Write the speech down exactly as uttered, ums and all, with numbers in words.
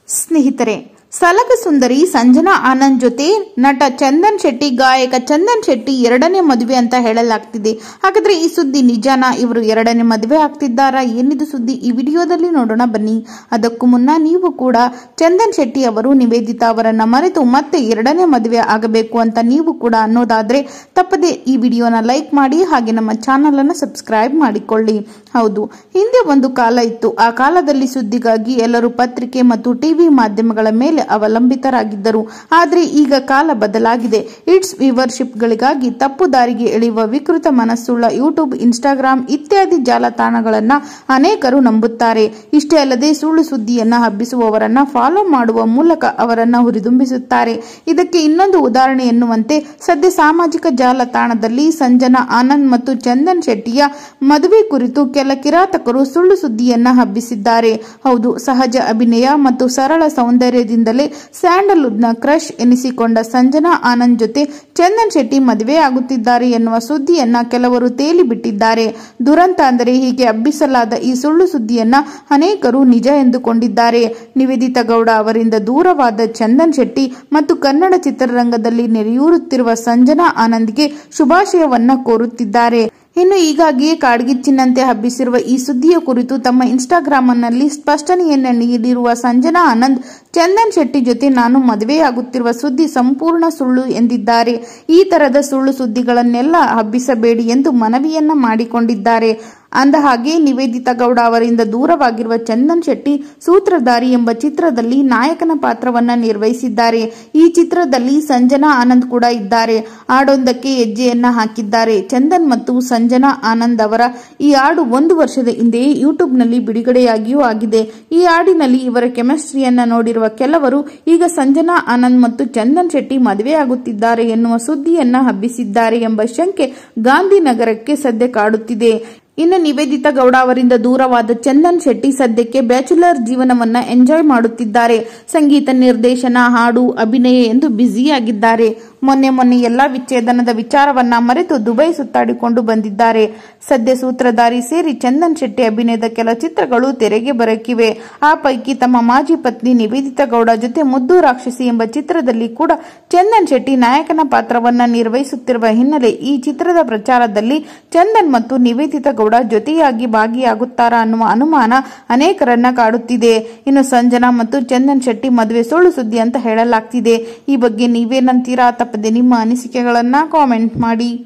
ಸ್ನೇಹಿತರೆ, ಸಲಗ ಸುಂದರಿ ಸಂಜನಾ ಆನಂದ್ ಜೊತೆ ನಟ ಚಂದನ್ ಶೆಟ್ಟಿ, ಗಾಯಕ ಚಂದನ್ ಶೆಟ್ಟಿ ಎರಡನೇ ಮದುವೆ ಅಂತ ಹೇಳಲಾಗ್ತಿದೆ. ಹಾಗಾದ್ರೆ ಈ ಸುದ್ದಿ ನಿಜಾನಾ? ಇವರು ಎರಡನೇ ಮದುವೆ ಆಗ್ತಿದ್ದಾರಾ? ಏನಿದು ಸುದ್ದಿ? ಈ ವಿಡಿಯೋದಲ್ಲಿ ನೋಡೋಣ ಬನ್ನಿ. ಅದಕ್ಕೂ ಮುನ್ನ ನೀವು ಕೂಡ ಚಂದನ್ ಶೆಟ್ಟಿ ಅವರು ನಿವೇದಿತಾ ಅವರನ್ನ ಮರೆತು ಮತ್ತೆ ಎರಡನೇ ಮದುವೆ ಆಗಬೇಕು ಅಂತ ನೀವು ಕೂಡ ಅನ್ನೋದಾದ್ರೆ ತಪ್ಪದೆ ಈ ವಿಡಿಯೋನ ಲೈಕ್ ಮಾಡಿ, ಹಾಗೆ ನಮ್ಮ ಚಾನಲ್ ಅನ್ನು ಸಬ್ಸ್ಕ್ರೈಬ್ ಮಾಡಿಕೊಳ್ಳಿ. ಹೌದು, ಹಿಂದೆ ಒಂದು ಕಾಲ ಇತ್ತು. ಆ ಕಾಲದಲ್ಲಿ ಸುದ್ದಿಗಾಗಿ ಎಲ್ಲರೂ ಪತ್ರಿಕೆ ಮತ್ತು ಟಿವಿ ಮಾಧ್ಯಮಗಳ ಮೇಲೆ ಅವಲಂಬಿತರಾಗಿದ್ದರು. ಆದರೆ ಈಗ ಕಾಲ ಬದಲಾಗಿದೆ. ಇಟ್ಸ್ ವ್ಯೂವರ್ಶಿಪ್ಗಳಿಗಾಗಿ ತಪ್ಪು ದಾರಿಗೆ ಎಳೆಯುವ ವಿಕೃತ ಮನಸ್ಸುಳ್ಳ ಯೂಟ್ಯೂಬ್, ಇನ್ಸ್ಟಾಗ್ರಾಮ್ ಇತ್ಯಾದಿ ಜಾಲತಾಣಗಳನ್ನ ಅನೇಕರು ನಂಬುತ್ತಾರೆ. ಇಷ್ಟೇ ಅಲ್ಲದೆ ಸುಳ್ಳು ಸುದ್ದಿಯನ್ನ ಹಬ್ಬಿಸುವವರನ್ನ ಫಾಲೋ ಮಾಡುವ ಮೂಲಕ ಅವರನ್ನ ಹುರಿದುಂಬಿಸುತ್ತಾರೆ. ಇದಕ್ಕೆ ಇನ್ನೊಂದು ಉದಾಹರಣೆ ಎನ್ನುವಂತೆ ಸದ್ಯ ಸಾಮಾಜಿಕ ಜಾಲತಾಣದಲ್ಲಿ ಸಂಜನಾ ಆನಂದ್ ಮತ್ತು ಚಂದನ್ ಶೆಟ್ಟಿಯ ಮದುವೆ ಕುರಿತು ಕೆಲ ಕಿರಾತಕರು ಸುಳ್ಳು ಸುದ್ದಿಯನ್ನ ಹಬ್ಬಿಸಿದ್ದಾರೆ. ಹೌದು, ಸಹಜ ಅಭಿನಯ ಮತ್ತು ಸರಳ ಸೌಂದರ್ಯದಿಂದಲೇ ಸ್ಯಾಂಡಲ್ವುಡ್ ನ ಕ್ರಶ್ ಎನಿಸಿಕೊಂಡ ಸಂಜನಾ ಆನಂದ್ ಜೊತೆ ಚಂದನ್ ಶೆಟ್ಟಿ ಮದುವೆ ಆಗುತ್ತಿದ್ದಾರೆ ಎನ್ನುವ ಸುದ್ದಿಯನ್ನ ಕೆಲವರು ತೇಲಿ ಬಿಟ್ಟಿದ್ದಾರೆ. ದುರಂತ ಅಂದರೆ ಹೀಗೆ ಹಬ್ಬಿಸಲಾದ ಈ ಸುಳ್ಳು ಸುದ್ದಿಯನ್ನ ಅನೇಕರು ನಿಜ ಎಂದುಕೊಂಡಿದ್ದಾರೆ. ನಿವೇದಿತಾ ಗೌಡ ಅವರಿಂದ ದೂರವಾದ ಚಂದನ್ ಶೆಟ್ಟಿ ಮತ್ತು ಕನ್ನಡ ಚಿತ್ರರಂಗದಲ್ಲಿ ನೆರೆಯೂರುತ್ತಿರುವ ಸಂಜನಾ ಆನಂದ್ಗೆ ಶುಭಾಶಯವನ್ನ ಕೋರುತ್ತಿದ್ದಾರೆ. ಇನ್ನು ಈಗಾಗಿಯೇ ಕಾಡ್ಗಿಚ್ಚಿನಂತೆ ಹಬ್ಬಿಸಿರುವ ಈ ಸುದ್ದಿಯ ಕುರಿತು ತಮ್ಮ ಇನ್ಸ್ಟಾಗ್ರಾಂನಲ್ಲಿ ಸ್ಪಷ್ಟನೆಯನ್ನ ನೀಡಿರುವ ಸಂಜನಾ ಆನಂದ್, ಚಂದನ್ ಶೆಟ್ಟಿ ಜೊತೆ ನಾನು ಮದುವೆಯಾಗುತ್ತಿರುವ ಸುದ್ದಿ ಸಂಪೂರ್ಣ ಸುಳ್ಳು ಎಂದಿದ್ದಾರೆ. ಈ ತರದ ಸುಳ್ಳು ಸುದ್ದಿಗಳನ್ನೆಲ್ಲ ಹಬ್ಬಿಸಬೇಡಿ ಎಂದು ಮನವಿಯನ್ನ ಮಾಡಿಕೊಂಡಿದ್ದಾರೆ. ಅಂದ ಹಾಗೆ ನಿವೇದಿತಾ ಗೌಡ ಅವರಿಂದ ದೂರವಾಗಿರುವ ಚಂದನ್ ಶೆಟ್ಟಿ ಸೂತ್ರಧಾರಿ ಎಂಬ ಚಿತ್ರದಲ್ಲಿ ನಾಯಕನ ಪಾತ್ರವನ್ನ ನಿರ್ವಹಿಸಿದ್ದಾರೆ. ಈ ಚಿತ್ರದಲ್ಲಿ ಸಂಜನಾ ಆನಂದ್ ಕೂಡ ಇದ್ದಾರೆ. ಹಾಡೊಂದಕ್ಕೆ ಹೆಜ್ಜೆಯನ್ನ ಹಾಕಿದ್ದಾರೆ. ಚಂದನ್ ಮತ್ತು ಸಂಜನಾ ಆನಂದ್ ಅವರ ಈ ಹಾಡು ಒಂದು ವರ್ಷದ ಹಿಂದೆಯೇ ಯೂಟ್ಯೂಬ್ ನಲ್ಲಿ ಬಿಡುಗಡೆಯಾಗಿಯೂ ಆಗಿದೆ. ಈ ಹಾಡಿನಲ್ಲಿ ಇವರ ಕೆಮಿಸ್ಟ್ರಿಯನ್ನ ನೋಡಿರುವ ಕೆಲವರು ಈಗ ಸಂಜನಾ ಆನಂದ್ ಮತ್ತು ಚಂದನ್ ಶೆಟ್ಟಿ ಮದುವೆಯಾಗುತ್ತಿದ್ದಾರೆ ಎನ್ನುವ ಸುದ್ದಿಯನ್ನ ಹಬ್ಬಿಸಿದ್ದಾರೆ ಎಂಬ ಶಂಕೆ ಗಾಂಧಿನಗರಕ್ಕೆ ಸದ್ಯ ಕಾಡುತ್ತಿದೆ. ಇನ್ನು ನಿವೇದಿತಾ ಗೌಡ ಅವರಿಂದ ದೂರವಾದ ಚಂದನ್ ಶೆಟ್ಟಿ ಸದ್ಯಕ್ಕೆ ಬ್ಯಾಚುಲರ್ ಜೀವನವನ್ನ ಎಂಜಾಯ್ ಮಾಡುತ್ತಿದ್ದಾರೆ. ಸಂಗೀತ ನಿರ್ದೇಶನ, ಹಾಡು, ಅಭಿನಯ ಎಂದು ಬ್ಯುಸಿಯಾಗಿದ್ದಾರೆ. ಮೊನ್ನೆ ಮೊನ್ನೆ ಎಲ್ಲಾ ವಿಚ್ಛೇದನದ ವಿಚಾರವನ್ನ ಮರೆತು ದುಬೈ ಸುತ್ತಾಡಿಕೊಂಡು ಬಂದಿದ್ದಾರೆ. ಸದ್ಯ ಸೂತ್ರಧಾರಿ ಸೇರಿ ಚಂದನ್ ಶೆಟ್ಟಿ ಅಭಿನಯದ ಕೆಲ ಚಿತ್ರಗಳು ತೆರೆಗೆ ಬರಕಿವೆ. ಆ ಪೈಕಿ ತಮ್ಮ ಮಾಜಿ ಪತ್ನಿ ನಿವೇದಿತಾ ಗೌಡ ಜೊತೆ ಮುದ್ದು ರಾಕ್ಷಸಿ ಎಂಬ ಚಿತ್ರದಲ್ಲಿ ಕೂಡ ಚಂದನ್ ಶೆಟ್ಟಿ ನಾಯಕನ ಪಾತ್ರವನ್ನ ನಿರ್ವಹಿಸುತ್ತಿರುವ ಹಿನ್ನೆಲೆ ಈ ಚಿತ್ರದ ಪ್ರಚಾರದಲ್ಲಿ ಚಂದನ್ ಮತ್ತು ನಿವೇದಿತಾ ಗೌಡ ಜೊತೆಯಾಗಿ ಭಾಗಿಯಾಗುತ್ತಾರಾ ಅನ್ನುವ ಅನುಮಾನ ಅನೇಕರನ್ನ ಕಾಡುತ್ತಿದೆ. ಇನ್ನು ಸಂಜನಾ ಮತ್ತು ಚಂದನ್ ಶೆಟ್ಟಿ ಮದುವೆ ಸುಳ್ಳು ಸುದ್ದಿ ಅಂತ ಹೇಳಲಾಗ್ತಿದೆ. ಈ ಬಗ್ಗೆ ನೀವೇನಂತೀರಾ? ತಪ್ಪದೆ ನಿಮ್ಮ ಅನಿಸಿಕೆಗಳನ್ನ ಕಾಮೆಂಟ್ ಮಾಡಿ.